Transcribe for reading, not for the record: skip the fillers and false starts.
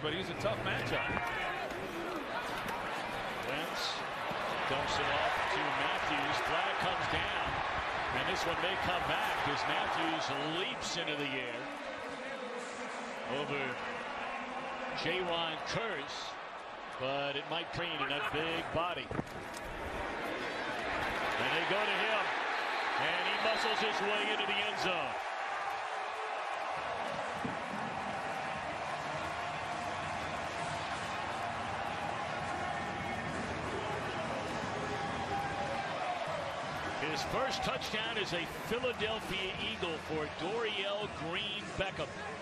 but he's a tough matchup. Wentz dumps it off to Mathews. Flag comes down, and this one may come back as Mathews leaps into the air over J1 Curse, but it might train in that big body. And they go to him, and he muscles his way into the end zone. His first touchdown is a Philadelphia Eagle for Dorial Green-Beckham.